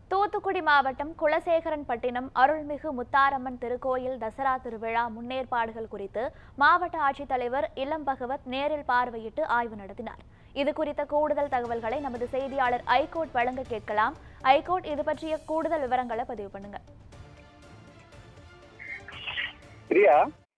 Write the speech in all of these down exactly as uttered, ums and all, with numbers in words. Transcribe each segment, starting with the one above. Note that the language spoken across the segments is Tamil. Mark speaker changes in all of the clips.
Speaker 1: தூத்துக்குடி மாவட்டம் குலசேகரன்பட்டினம் அருள்மிகு முத்தாரம்மன் திருக்கோயில் தசரா திருவிழா முன்னேற்பாடுகள் குறித்து மாவட்ட ஆட்சித்தலைவர் இளம் பகவத் நேரில் பார்வையிட்டு ஆய்வு நடத்தினார். இது குறித்த கூடுதல் தகவல்களை நமது செய்தியாளர் ஐகோட் வழங்க கேட்கலாம். ஐகோட், இது பற்றிய கூடுதல் விவரங்களை பதிவு பண்ணுங்க.
Speaker 2: பிரியா,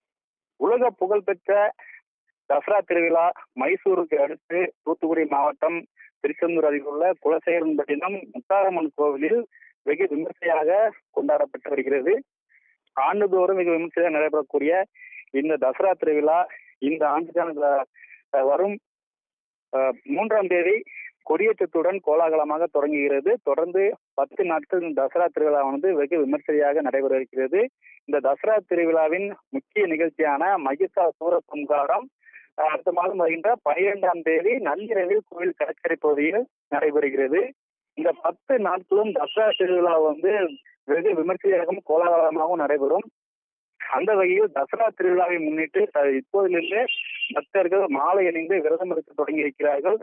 Speaker 2: உலக புகழ்பெற்ற தசரா திருவிழா மைசூருக்கு அடுத்து தூத்துக்குடி மாவட்டம் திருச்செந்தூர் அருகில் உள்ள குலசேகரன்பட்டினம் முத்தாரம்மன் கோவிலில் வெகு விமர்சையாக கொண்டாடப்பட்டு வருகிறது. ஆண்டுதோறும் மிக விமர்சையாக நடைபெறக்கூடிய இந்த தசரா திருவிழா இந்த ஆண்டுக்கான வரும் மூன்றாம் தேதி கொடியேற்றத்துடன் கோலாகலமாக தொடங்குகிறது. தொடர்ந்து பத்து நாட்கள் இந்த தசரா திருவிழாவானது வெகு விமர்சையாக நடைபெற இருக்கிறது. இந்த தசரா திருவிழாவின் முக்கிய நிகழ்ச்சியான மகிஷாசூர சம்ஹாரம் அடுத்த மாதம் வருகின்ற பனிரெண்டாம் தேதி நள்ளிரவில் கோவில் கடற்கரை பகுதியில் நடைபெறுகிறது. இந்த பத்து நாட்களும் தசரா திருவிழா வந்து வெகு விமர்சையாகவும் கோலாகலமாகவும் நடைபெறும். அந்த வகையில் தசரா திருவிழாவை முன்னிட்டு இப்போதிலிருந்தே பக்தர்கள் மாலை அணிந்து விரதம் எடுக்க தொடங்கி இருக்கிறார்கள்.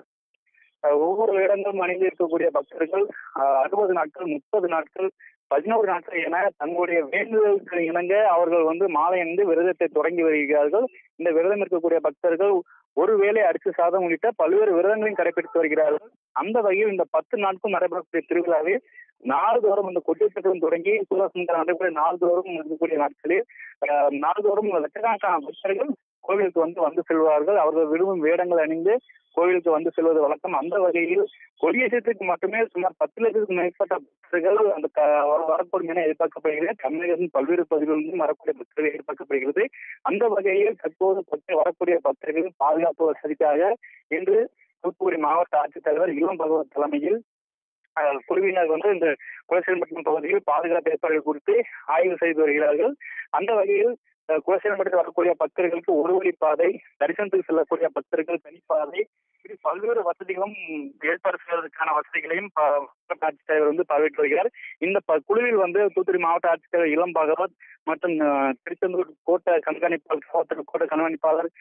Speaker 2: ஒவ்வொரு இடங்களும் அணிந்து இருக்கக்கூடிய பக்தர்கள் அறுபது நாட்கள், முப்பது நாட்கள், பதினோரு நாட்கள் என தங்களுடைய வேண்டுதலுக்கு இணங்க அவர்கள் வந்து மாலை அணிந்து விரதத்தை தொடங்கி வருகிறார்கள். இந்த விரதம் இருக்கக்கூடிய பக்தர்கள் ஒருவேளை அரிசி சாதம் உள்ளிட்ட பல்வேறு விரதங்களையும் கடைபிடித்து வருகிறார்கள். அந்த வகையில் இந்த பத்து நாட்கள் நடைபெறக்கூடிய திருவிழாவில் நாள்தோறும் இந்த கொடியேற்றத்துடன் தொடங்கி சூரசம்ஹாரம் நடைபெற நாள்தோறும் இருக்கக்கூடிய நாட்களில் நாள்தோறும் லட்சக்கணக்கான பக்தர்கள் கோவிலுக்கு வந்து வந்து செல்வார்கள். அவர்கள் விரும்பும் வேடங்கள் அணிந்து கோவிலுக்கு வந்து செல்வது வழக்கம். அந்த வகையில் கொடியேற்றத்துக்கு மட்டுமே சுமார் பத்து லட்சத்துக்கும் மேற்பட்ட பக்தர்கள் அந்த வரக்கூடிய என எதிர்பார்க்கப்படுகிறது. தமிழகத்தின் பல்வேறு பகுதிகளிலும் வரக்கூடிய பக்தர்கள் எதிர்பார்க்கப்படுகிறது. அந்த வகையில் தற்போது வரக்கூடிய பக்தர்கள் பாதுகாப்பு வசதிக்காக இன்று தூத்துக்குடி மாவட்ட ஆட்சித்தலைவர் இளம் பகவத் தலைமையில் குழுவினர் வந்து இந்த குலசேகரன்பட்டினம் பகுதியில் பாதுகாப்பு ஏற்பாடுகள் குறித்து ஆய்வு செய்து வருகிறார்கள். அந்த வகையில் குலசேகரன்பட்டினம் வரக்கூடிய பக்தர்களுக்கு ஒரு வழி பாதை, தரிசனத்துக்கு செல்லக்கூடிய பக்தர்கள் தனிப்பாதை, இப்படி பல்வேறு வசதிகளும் ஏற்பாடு செய்வதற்கான வசதிகளையும் ஆட்சித்தலைவர் வந்து பார்வையிட்டு வருகிறார். இந்த குழுவில் வந்து தூத்துக்குடி மாவட்ட ஆட்சித்தலைவர் இளம் பகவத் மற்றும் திருச்செந்தூர் கோட்ட கண்காணிப்பாளர் கோட்ட கண்காணிப்பாளர்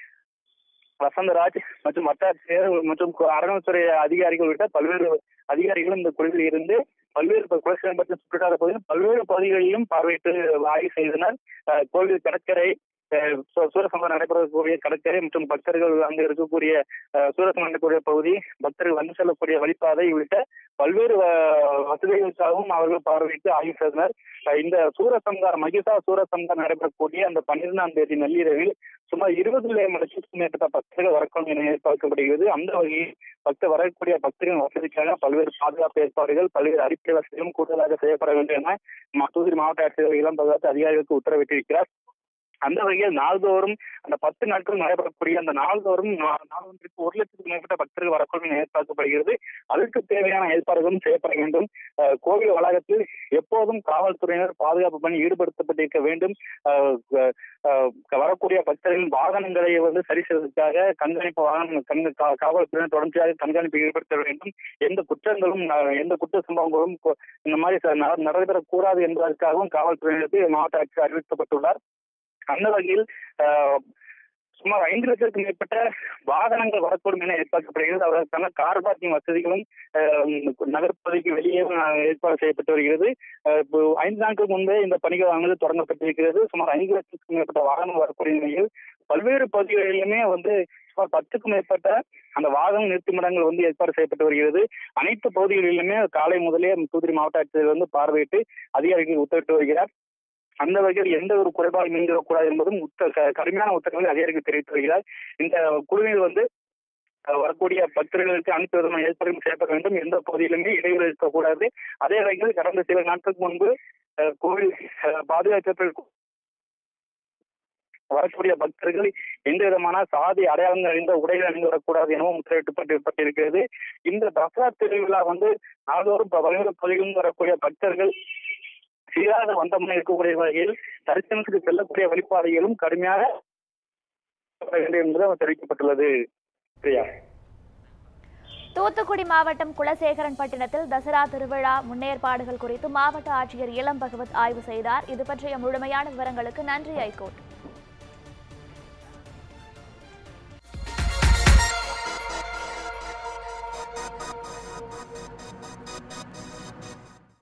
Speaker 2: வசந்தராஜ் மற்றும் வட்டாட்சியர் மற்றும் அறநிலைத்துறை அதிகாரிகள் உள்ளிட்ட பல்வேறு அதிகாரிகளும் இந்த குழுவில் இருந்து பல்வேறு குலசேகரன்பட்டினம் சுற்றுலா பகுதியில் பல்வேறு பகுதிகளிலும் பார்வையிட்டு ஆய்வு செய்தனர். கோவில் கடற்கரை, சூரசம்ஹாரம் நடைபெறக்கூடிய கடற்கரை மற்றும் பக்தர்கள் அங்கு இருக்கக்கூடிய சூரசம்ஹாரம் நடைபெறக்கூடிய பகுதி, பக்தர்கள் வந்து செல்லக்கூடிய வழிபாதை உள்ளிட்ட பல்வேறு வசதிகளுக்காகவும் அவர்கள் பார்வையிட்டு ஆய்வு செய்தனர். இந்த சூரசம்ஹாரம் மகிஷா சூரசம்ஹாரம் நடைபெறக்கூடிய அந்த பன்னிரெண்டாம் தேதி நள்ளிரவில் சுமார் இருபது லட்சத்துக்கும் மேற்பட்ட பக்தர்கள் வரக்கூடும் என எதிர்பார்க்கப்படுகிறது. அந்த வகையில் பக்தர் வரக்கூடிய பக்தர்களின் வசதிக்காக பல்வேறு பாதுகாப்பு ஏற்பாடுகள், பல்வேறு அடிப்படை வசதிகளும் கூடுதலாக செய்யப்பட வேண்டும் என தூத்துக்குடி மாவட்ட ஆட்சியர் இளம் பகவத் அதிகாரிகளுக்கு உத்தரவிட்டிருக்கிறார். அந்த வகையில் நாள்தோறும் அந்த பத்து நாட்கள் நடைபெறக்கூடிய அந்த நாள்தோறும் நாளொன்றுக்கு ஒரு லட்சத்துக்கு மேற்பட்ட பக்தர்கள் வரக்கூடும் எதிர்பார்க்கப்படுகிறது. அதற்கு தேவையான ஏற்பாடுகளும் செய்யப்பட வேண்டும். கோவில் வளாகத்தில் எப்போதும் காவல்துறையினர் பாதுகாப்பு பணி ஈடுபடுத்தப்பட்டிருக்க வேண்டும். வரக்கூடிய பக்தர்களின் வாகனங்களை வந்து சரி செய்வதற்காக கண்காணிப்பு வாகனம் காவல்துறையினர் தொடர்ச்சியாக கண்காணிப்பு ஈடுபடுத்த வேண்டும். எந்த குற்றங்களும் எந்த குற்ற சம்பவங்களும் இந்த மாதிரி நடைபெறக்கூடாது என்பதற்காகவும் காவல்துறையினருக்கு மாவட்ட ஆட்சியர் அறிவிக்கப்பட்டுள்ளார். அந்த வகையில் சுமார் ஐந்து லட்சத்துக்கும் மேற்பட்ட வாகனங்கள் வரக்கூடும் என எதிர்பார்க்கப்படுகிறது. அவர்களுக்கான கார் பார்க்கிங் வசதிகளும் நகர்ப்பகுதிக்கு வெளியே ஏற்பாடு செய்யப்பட்டு வருகிறது. ஐந்து நாட்களுக்கு முன்பே இந்த பணிகள் ஆனது தொடங்கப்பட்டிருக்கிறது. சுமார் ஐந்து லட்சத்துக்கும் மேற்பட்ட வாகனம் வரக்கூடிய நிலையில் பல்வேறு பகுதிகளிலுமே வந்து சுமார் பத்துக்கும் மேற்பட்ட அந்த வாகன நிறுத்துமிடங்கள் வந்து ஏற்பாடு செய்யப்பட்டு வருகிறது. அனைத்து பகுதிகளிலுமே காலை முதலே தூத்துக்குடி மாவட்ட ஆட்சியர் வந்து பார்வையிட்டு அதிகாரிகள் உத்தரவிட்டு வருகிறார். அந்த வகையில் எந்த ஒரு குறைபாடும் மீண்டக்கூடாது என்பதும் கடுமையான உத்தரவுகளை அதிகாரிகள் தெரிவித்து வருகிறார். இந்த குழுவில் வந்து வரக்கூடிய பக்தர்களுக்கு அனைத்து விதமான ஏற்பாடுகள் செய்யப்பட வேண்டும். எந்த பகுதியிலுமே இடைவெளி இருக்கக்கூடாது. அதே வகையில் கடந்த சில நாட்களுக்கு முன்பு கோவில் பாதுகாப்பு வரக்கூடிய பக்தர்கள் எந்த விதமான சாதி அடையாளங்கள் அணிந்த உடைகள் அணிந்து வரக்கூடாது எனவும் உத்தரவிட்டுப்பட்டிருக்கிறது. இந்த தசரா திருவிழா வந்து நாள்தோறும் பல்வேறு பகுதிகளில் வரக்கூடிய பக்தர்கள் சீராக வந்தமாக இருக்கக்கூடிய வகையில் தரிசனத்துக்கு செல்லக்கூடிய வழிபாதைகளும் கடுமையாக வேண்டும் என்பது தெரிவிக்கப்பட்டுள்ளது.
Speaker 1: தூத்துக்குடி மாவட்டம் குலசேகரன்பட்டினத்தில் தசரா திருவிழா முன்னேற்பாடுகள் குறித்து மாவட்ட ஆட்சியர் இளம் பகவத் ஆய்வு செய்தார். இது பற்றிய முழுமையான விவரங்களுக்கு நன்றி ஐகோட்.